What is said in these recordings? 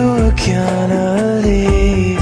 were gonna leave.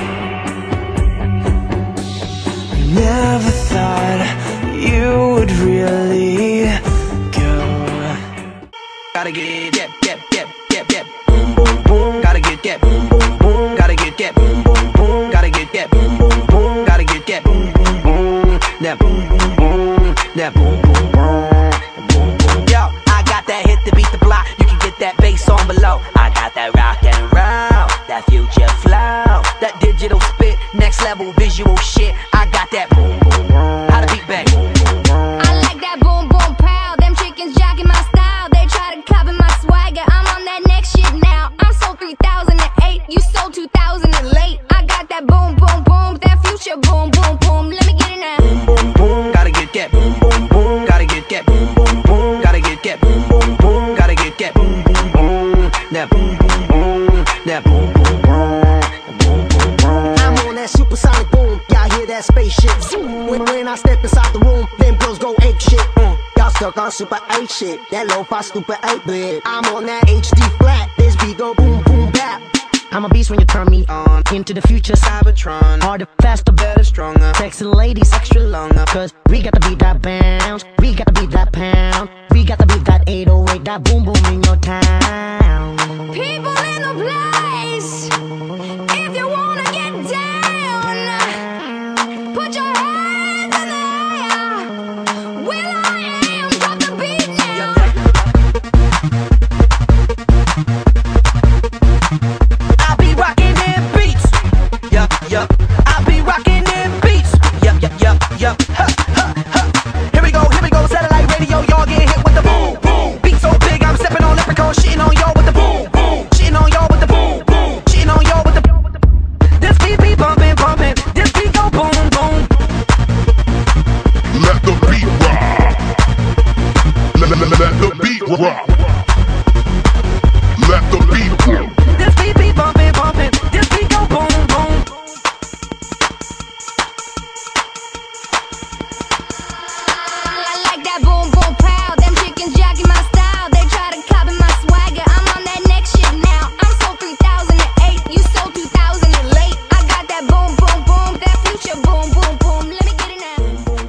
Never thought you would really go. Gotta get boom boom boom. Gotta get boom boom boom. Gotta get boom boom boom. Gotta get boom boom boom. Gotta get boom boom boom. That boom boom boom. That boom boom boom. Yo, I got that hit to beat the block. You can get that bass on below. I got that rock and roll, that future flow, that digital spit, next level visual shit. I got that boom boom boom. How to beat bang. I like that boom boom pow. Them chickens jacking my style. They try to copy my swagger. I'm on that next shit now. I'm sold 3008. You sold 2000 and late. I got that boom boom boom. That future boom boom boom. Let me get it now. Boom boom boom. Gotta get boom boom boom. Gotta get boom boom boom. Gotta get boom boom boom. Gotta get boom boom boom. That boom boom boom. That boom boom boom. I'm on that supersonic boom. Y'all hear that spaceship zoom. When I step inside the room, them girls go ape shit. Y'all stuck on super 8 shit. That lo-fi stupid 8-bit. I'm on that HD flat. This beat go boom boom bap. I'm a beast when you turn me on. Into the future, Cybertron. Harder, faster, better, stronger. Sexy ladies, extra longer. Cause we got to beat that bounce. We got to beat that pound. We got to beat that 808. That boom boom in your town. People in the place, if you wanna get down, put your hands in the air. Will I am, drop the beat now. I be rocking them beats. Yup, yup. I be rocking them beats. Yup, yup, yup, yup. Ha, ha, ha. Here we go, satellite radio. Y'all get hit with the boom, boom. Beat so big, I'm stepping on leprechaun, shitting on y'all with the boom, boom. Shitting on y'all with the boom, boom. Shitting on y'all with the. This beat be bumping, bumping. This beat go boom, boom. Let the beat rock. Let the beat rock. Let the beat rock. This beat be bumping, bumping. This beat go boom, boom. I like that boom boom pow. Them chickens jacking my style. They try to copy my swagger. I'm on that next shit now. I'm sold 3008. You sold 2000 and late. I got that boom boom boom. That future boom boom boom. Let me get it now.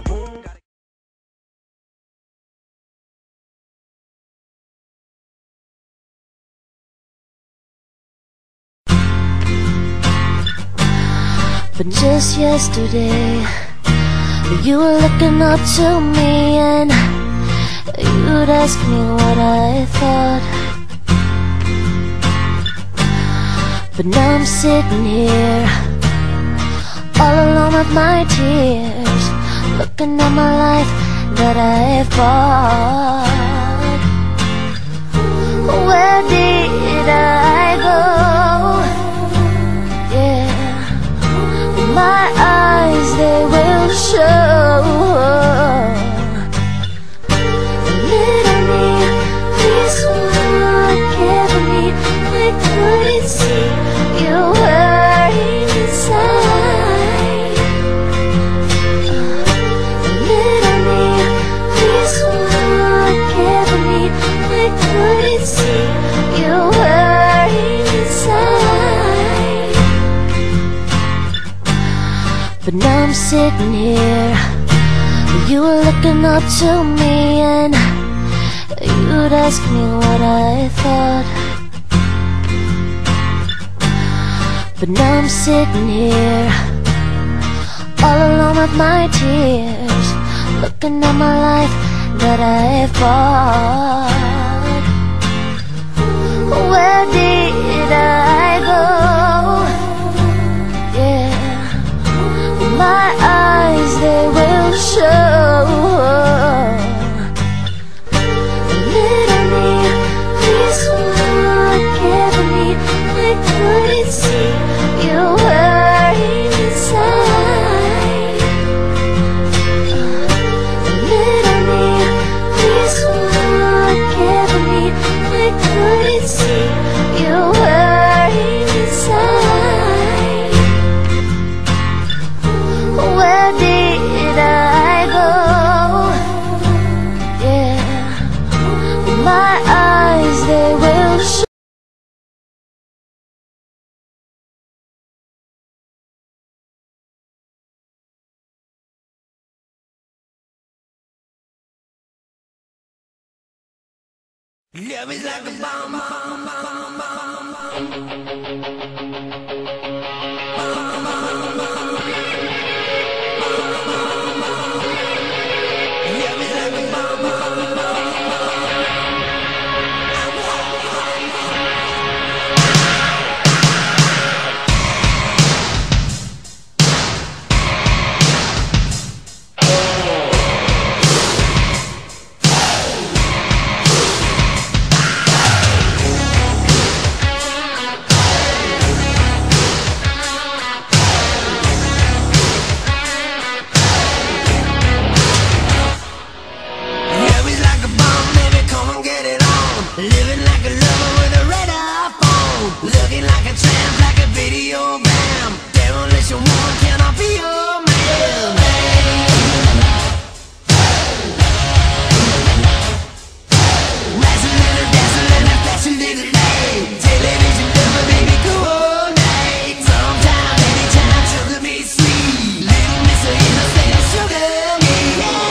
But just yesterday, you were looking up to me and you'd ask me what I thought. But now I'm sitting here, all alone with my tears, looking at my life that I've bought. Where did I go? Yeah, my eyes, they will show. Little me, please forgive me. I couldn't see you were inside. Little me, please forgive me. I couldn't see you were inside. But now I'm sitting here, you were looking up to me and you'd ask me what I thought. But now I'm sitting here, all alone with my tears, looking at my life that I've bought. Where did I go? Yeah, my eyes, they will show. Little me, please forgive me. I couldn't see you were inside. Little me, please forgive me. I couldn't see you were Love is like a bomb, bomb, bomb, bomb, love is like a bomb, living like a lover with a radar phone, looking like a tramp, like a video bam. Demolition woman, can I be your man? Razzling and dazzling and flashing little light, television lover, baby, cool night. Sometime, anytime, sugar me sweet, little miss of innocent, sugar me, yeah.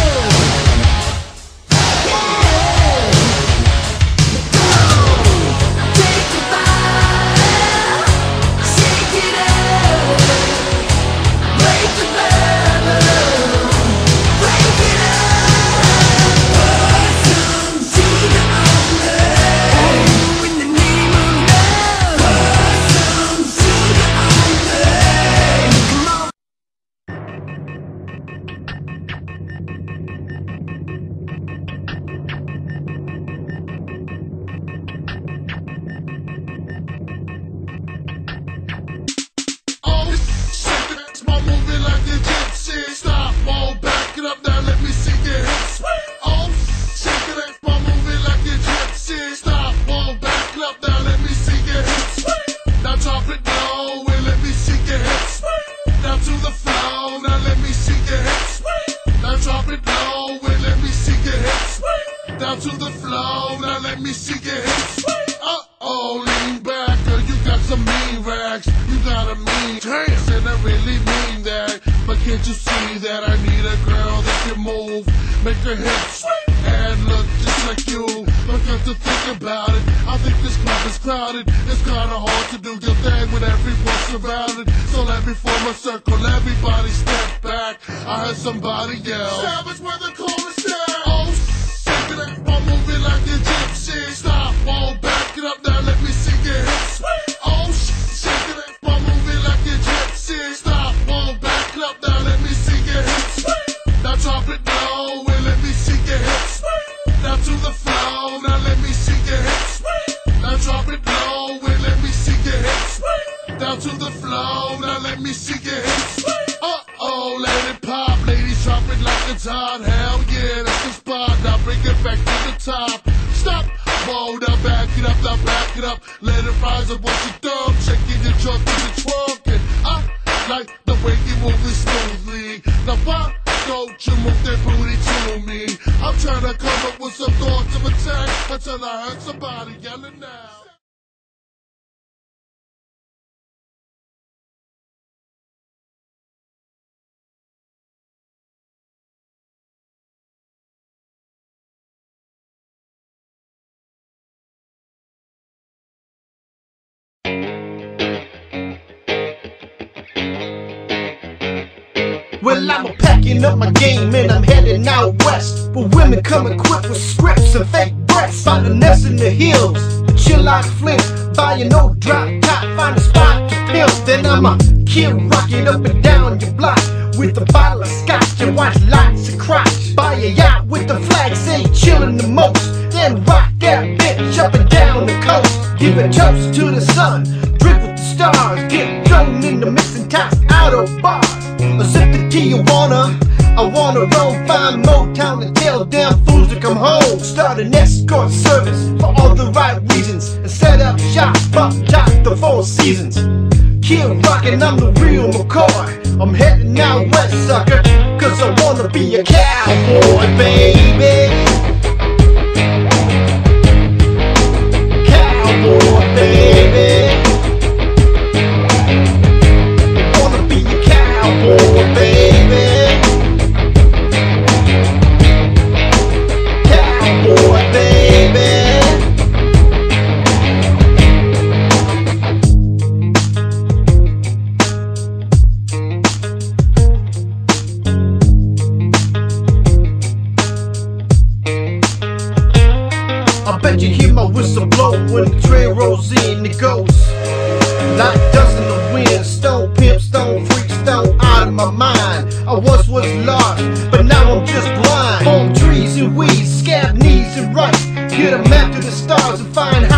Down to the floor, now let me see your hips. Uh-oh, lean back, girl, you got some mean rags. You got a mean chance, and I really mean that. But can't you see that I need a girl that can move, make her hips, and look just like you? But got to think about it, I think this club is crowded. It's kinda hard to do your thing when everyone's surrounded. So let me form a circle, everybody step back. I heard somebody yell, Savage where the chorus is. I'm moving like a gypsy. Stop, won't back it up now, let me see your hips. Oh shake it, I'm moving like a gypsy. Stop, won't back it up now, let me see your hips. Now drop it low and let me see your hips. Now to the floor, now let me see your hips. Now drop it low and let me see your hips. Down to the floor, now let me see your hips. Uh-oh, let it pop, ladies drop it like it's hot. Hell yeah, that's the spot, now bring it back to the top. Stop, whoa, now back it up, now back it up. Let it rise up what you dumb, shaking your trunk in the trunk. And I like the way you move it smoothly. Now why don't you move that booty to me? I'm trying to come up with some thoughts of attack until I heard somebody yelling now. Well, I'm packing up my game and I'm heading out west, where women come equipped with scripts and fake breasts. Find a nest in the hills, chill like Flint, buy an old drop top, find a spot to pimp. Then I'm a kid rocking up and down your block with a bottle of scotch and watch lots of crotch. Buy a yacht with the flag, say chillin' the most, then rock that bitch up and down the coast. Give a toast to the sun, drink with the stars, get thrown in the mixing tops out of bars. A sip of Tijuana, I wanna roam, find Motown and tell damn fools to come home. Start an escort service for all the right reasons and set up shop up top the Four Seasons. Kid rockin', I'm the real McCoy. I'm heading out west, sucker, cause I wanna be a cowboy, baby. Cowboy, baby. Cowboy, baby. Cowboy, baby. Like dust in the wind, stone pimp, stone freak, stone out of my mind. I once was lost, but now I'm just blind. Palm trees and weeds, scab knees and rice. Get a map to the stars and find how